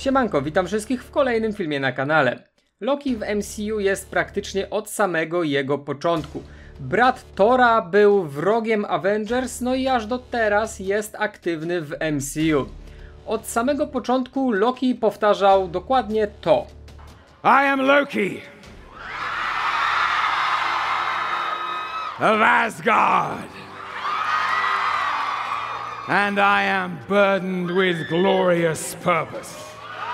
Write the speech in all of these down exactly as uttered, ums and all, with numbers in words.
Siemanko, witam wszystkich w kolejnym filmie na kanale. Loki w M C U jest praktycznie od samego jego początku. Brat Thora był wrogiem Avengers, no i aż do teraz jest aktywny w M C U. Od samego początku Loki powtarzał dokładnie to. I am Loki of Asgard, and I am burdened with glorious purpose.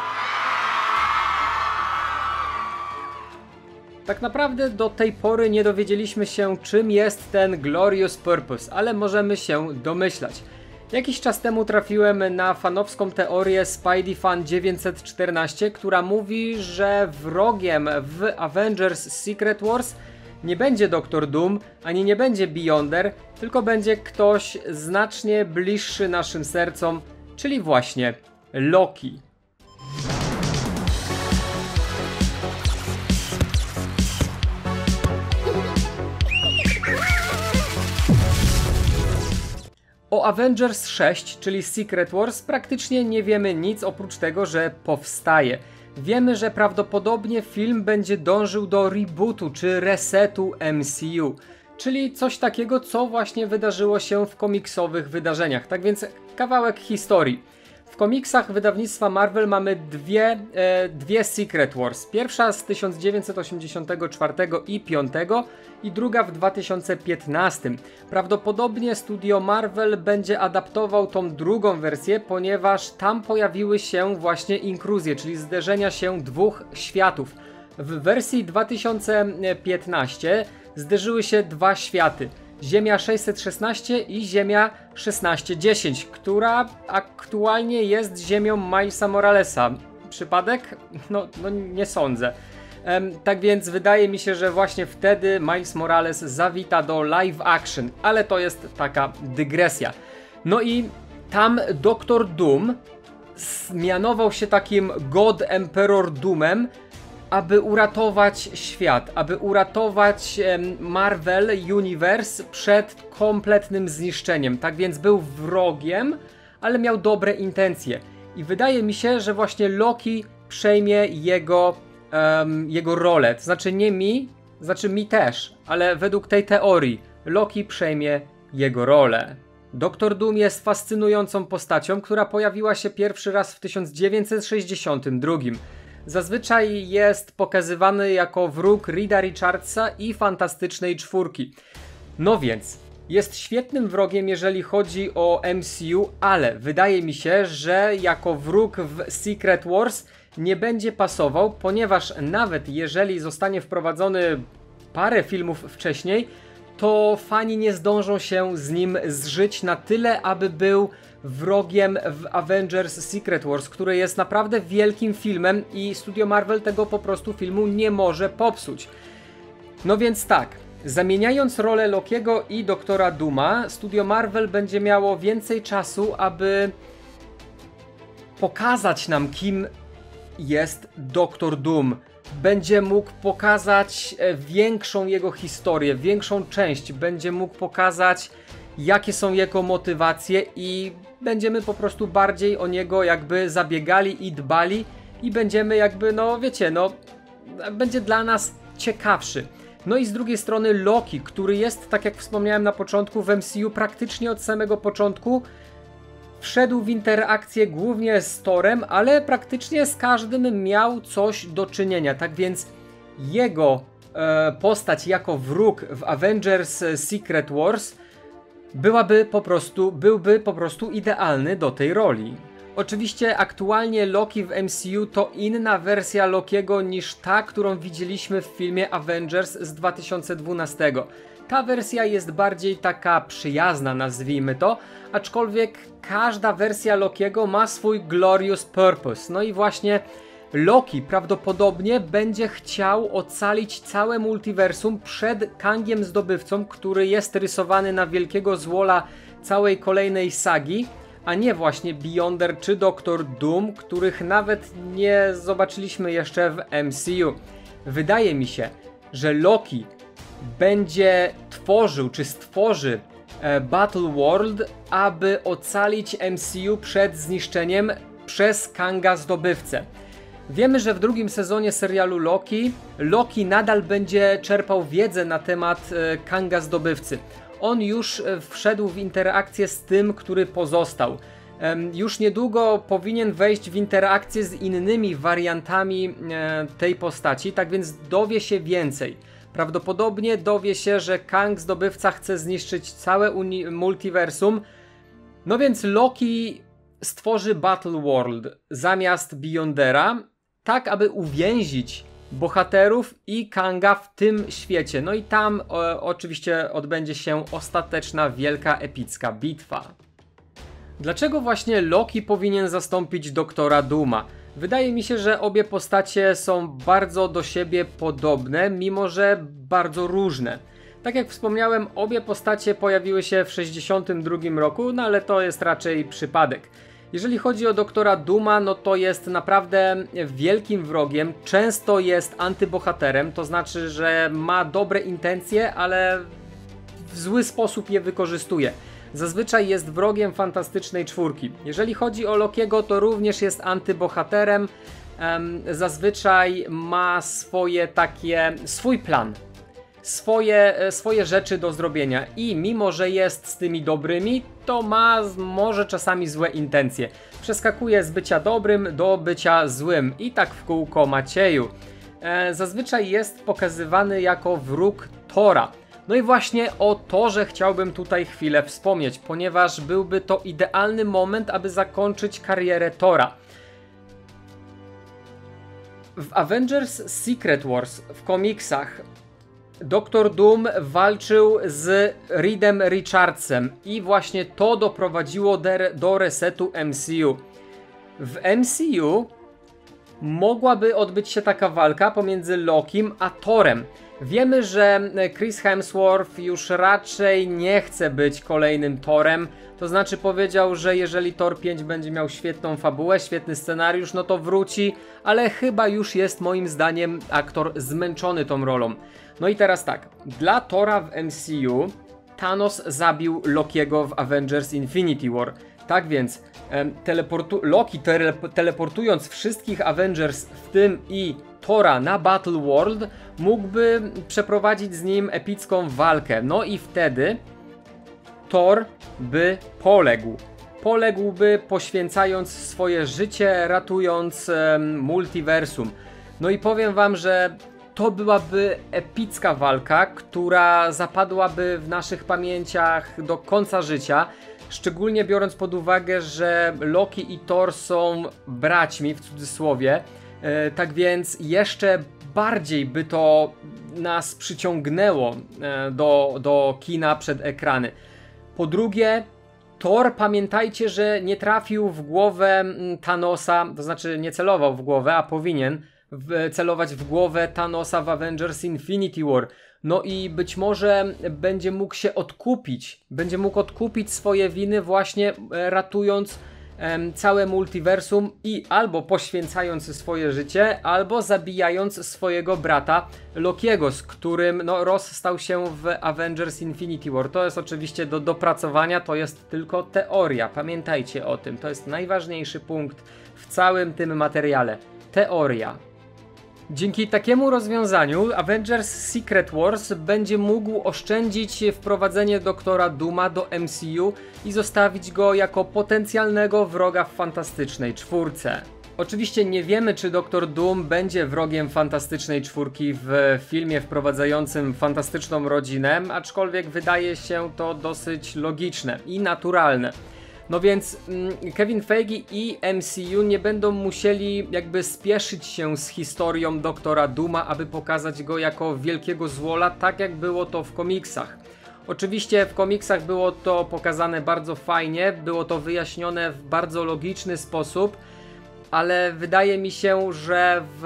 Tak naprawdę do tej pory nie dowiedzieliśmy się, czym jest ten Glorious Purpose, ale możemy się domyślać. Jakiś czas temu trafiłem na fanowską teorię SpideyFan dziewięćset czternaście, która mówi, że wrogiem w Avengers Secret Wars nie będzie Doktor Doom, ani nie będzie Beyonder, tylko będzie ktoś znacznie bliższy naszym sercom, czyli właśnie Loki. O Avengers sześć, czyli Secret Wars, praktycznie nie wiemy nic oprócz tego, że powstaje. Wiemy, że prawdopodobnie film będzie dążył do rebootu czy resetu M C U, czyli coś takiego, co właśnie wydarzyło się w komiksowych wydarzeniach. Tak więc kawałek historii. W komiksach wydawnictwa Marvel mamy dwie, e, dwie Secret Wars. Pierwsza z tysiąc dziewięćset osiemdziesiątego czwartego i piątego i druga w dwa tysiące piętnastym. Prawdopodobnie studio Marvel będzie adaptował tą drugą wersję, ponieważ tam pojawiły się właśnie inkruzje, czyli zderzenia się dwóch światów. W wersji dwa tysiące piętnastej zderzyły się dwa światy. Ziemia sześćset szesnaście i Ziemia szesnaście dziesięć, która aktualnie jest ziemią Milesa Moralesa. Przypadek? No, no nie sądzę. Ehm, tak więc wydaje mi się, że właśnie wtedy Miles Morales zawita do live action, ale to jest taka dygresja. No i tam Doktor Doom mianował się takim God Emperor Doomem, aby uratować świat, aby uratować Marvel Universe przed kompletnym zniszczeniem. Tak więc był wrogiem, ale miał dobre intencje. I wydaje mi się, że właśnie Loki przejmie jego, um, jego rolę. To znaczy nie mi, znaczy mi też, ale według tej teorii Loki przejmie jego rolę. Doktor Doom jest fascynującą postacią, która pojawiła się pierwszy raz w tysiąc dziewięćset sześćdziesiątym drugim. Zazwyczaj jest pokazywany jako wróg Reeda Richardsa i Fantastycznej Czwórki. No więc, jest świetnym wrogiem, jeżeli chodzi o M C U, ale wydaje mi się, że jako wróg w Secret Wars nie będzie pasował, ponieważ nawet jeżeli zostanie wprowadzony parę filmów wcześniej, to fani nie zdążą się z nim zżyć na tyle, aby był wrogiem w Avengers Secret Wars, który jest naprawdę wielkim filmem i studio Marvel tego po prostu filmu nie może popsuć. No więc tak, zamieniając rolę Lokiego i Doktora Dooma, studio Marvel będzie miało więcej czasu, aby pokazać nam, kim jest Doktor Doom. Będzie mógł pokazać większą jego historię, większą część, będzie mógł pokazać, jakie są jego motywacje i będziemy po prostu bardziej o niego jakby zabiegali i dbali i będziemy jakby, no wiecie, no będzie dla nas ciekawszy. No i z drugiej strony Loki, który jest, tak jak wspomniałem na początku, w M C U praktycznie od samego początku, wszedł w interakcję głównie z Thorem, ale praktycznie z każdym miał coś do czynienia, tak więc jego e, postać jako wróg w Avengers Secret Wars byłaby po prostu, byłby po prostu idealny do tej roli. Oczywiście aktualnie Loki w M C U to inna wersja Lokiego niż ta, którą widzieliśmy w filmie Avengers z dwa tysiące dwunastego. Ta wersja jest bardziej taka przyjazna, nazwijmy to, aczkolwiek każda wersja Lokiego ma swój Glorious Purpose. No i właśnie Loki prawdopodobnie będzie chciał ocalić całe multiversum przed Kangiem Zdobywcą, który jest rysowany na wielkiego złola całej kolejnej sagi, a nie właśnie Beyonder czy Doktor Doom, których nawet nie zobaczyliśmy jeszcze w M C U. Wydaje mi się, że Loki będzie tworzył czy stworzy e, Battle World, aby ocalić M C U przed zniszczeniem przez Kanga Zdobywcę. Wiemy, że w drugim sezonie serialu Loki, Loki nadal będzie czerpał wiedzę na temat Kanga Zdobywcy. On już wszedł w interakcję z tym, który pozostał. Już niedługo powinien wejść w interakcję z innymi wariantami tej postaci, tak więc dowie się więcej. Prawdopodobnie dowie się, że Kang Zdobywca chce zniszczyć całe multiversum. No więc Loki stworzy Battle World zamiast Beyondera, tak aby uwięzić bohaterów i Kanga w tym świecie. No i tam o, oczywiście odbędzie się ostateczna, wielka, epicka bitwa. Dlaczego właśnie Loki powinien zastąpić Doktora Dooma? Wydaje mi się, że obie postacie są bardzo do siebie podobne, mimo że bardzo różne. Tak jak wspomniałem, obie postacie pojawiły się w sześćdziesiątym drugim roku, no ale to jest raczej przypadek. Jeżeli chodzi o Doktora Dooma, no to jest naprawdę wielkim wrogiem, często jest antybohaterem, to znaczy, że ma dobre intencje, ale w zły sposób je wykorzystuje. Zazwyczaj jest wrogiem Fantastycznej Czwórki. Jeżeli chodzi o Lokiego, to również jest antybohaterem, um, zazwyczaj ma swoje takie, swój plan. Swoje, swoje rzeczy do zrobienia i mimo, że jest z tymi dobrymi, to ma może czasami złe intencje. Przeskakuje z bycia dobrym do bycia złym i tak w kółko Macieju. E, zazwyczaj jest pokazywany jako wróg Thora. No i właśnie o Thorze chciałbym tutaj chwilę wspomnieć, ponieważ byłby to idealny moment, aby zakończyć karierę Thora. W Avengers Secret Wars w komiksach Doktor Doom walczył z Reedem Richardsem i właśnie to doprowadziło do, do resetu M C U. W M C U mogłaby odbyć się taka walka pomiędzy Lokim a Thorem. Wiemy, że Chris Hemsworth już raczej nie chce być kolejnym Thorem, to znaczy powiedział, że jeżeli Thor pięć będzie miał świetną fabułę, świetny scenariusz, no to wróci, ale chyba już jest moim zdaniem aktor zmęczony tą rolą. No i teraz tak, dla Thora w M C U Thanos zabił Lokiego w Avengers Infinity War. Tak więc teleportu Loki tele teleportując wszystkich Avengers, w tym i Thora na Battle World, mógłby przeprowadzić z nim epicką walkę. No i wtedy Thor by poległ. Poległby poświęcając swoje życie, ratując um, multiversum. No i powiem wam, że to byłaby epicka walka, która zapadłaby w naszych pamięciach do końca życia. Szczególnie biorąc pod uwagę, że Loki i Thor są braćmi w cudzysłowie. E, tak więc jeszcze bardziej by to nas przyciągnęło e, do, do kina przed ekrany. Po drugie, Thor, pamiętajcie, że nie trafił w głowę Thanosa, to znaczy nie celował w głowę, a powinien w, celować w głowę Thanosa w Avengers Infinity War. No i być może będzie mógł się odkupić, będzie mógł odkupić swoje winy właśnie ratując em, całe multiversum i albo poświęcając swoje życie, albo zabijając swojego brata Lokiego, z którym no, Ross stał się w Avengers Infinity War. To jest oczywiście do dopracowania, to jest tylko teoria, pamiętajcie o tym, to jest najważniejszy punkt w całym tym materiale. Teoria. Dzięki takiemu rozwiązaniu Avengers Secret Wars będzie mógł oszczędzić wprowadzenie Doktora Dooma do M C U i zostawić go jako potencjalnego wroga w Fantastycznej Czwórce. Oczywiście nie wiemy, czy Doktor Doom będzie wrogiem Fantastycznej Czwórki w filmie wprowadzającym fantastyczną rodzinę, aczkolwiek wydaje się to dosyć logiczne i naturalne. No więc Kevin Feige i M C U nie będą musieli jakby spieszyć się z historią Doktora Dooma, aby pokazać go jako wielkiego złola, tak jak było to w komiksach. Oczywiście w komiksach było to pokazane bardzo fajnie, było to wyjaśnione w bardzo logiczny sposób, ale wydaje mi się, że w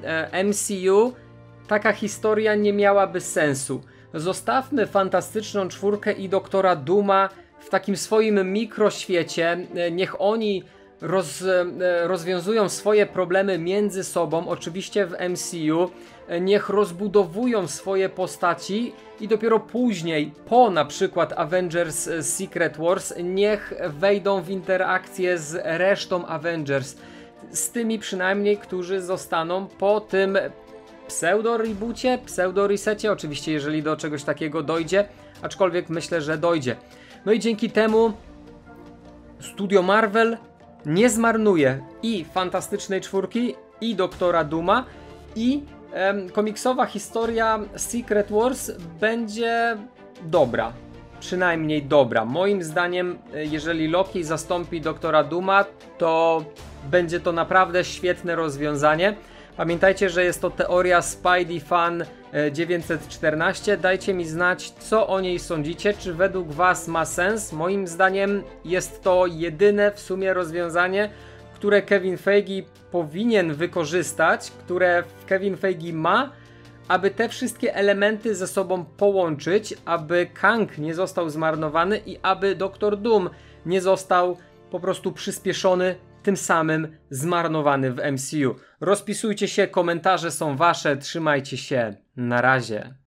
M C U taka historia nie miałaby sensu. Zostawmy Fantastyczną Czwórkę i Doktora Dooma w takim swoim mikroświecie, niech oni roz, rozwiązują swoje problemy między sobą, oczywiście w M C U, niech rozbudowują swoje postaci i dopiero później, po na przykład Avengers Secret Wars, niech wejdą w interakcję z resztą Avengers. Z tymi przynajmniej, którzy zostaną po tym pseudo-reboocie, pseudo-resecie, oczywiście jeżeli do czegoś takiego dojdzie, aczkolwiek myślę, że dojdzie. No i dzięki temu Studio Marvel nie zmarnuje i Fantastycznej Czwórki, i Doktora Dooma, i em, komiksowa historia Secret Wars będzie dobra. Przynajmniej dobra. Moim zdaniem, jeżeli Loki zastąpi Doktora Dooma, to będzie to naprawdę świetne rozwiązanie. Pamiętajcie, że jest to teoria Spidey Fan dziewięćset czternaście. Dajcie mi znać, co o niej sądzicie. Czy według was ma sens? Moim zdaniem jest to jedyne w sumie rozwiązanie, które Kevin Feige powinien wykorzystać, które Kevin Feige ma, aby te wszystkie elementy ze sobą połączyć, aby Kang nie został zmarnowany i aby Doktor Doom nie został po prostu przyspieszony, tym samym zmarnowany w M C U. Rozpisujcie się, komentarze są wasze, trzymajcie się, na razie.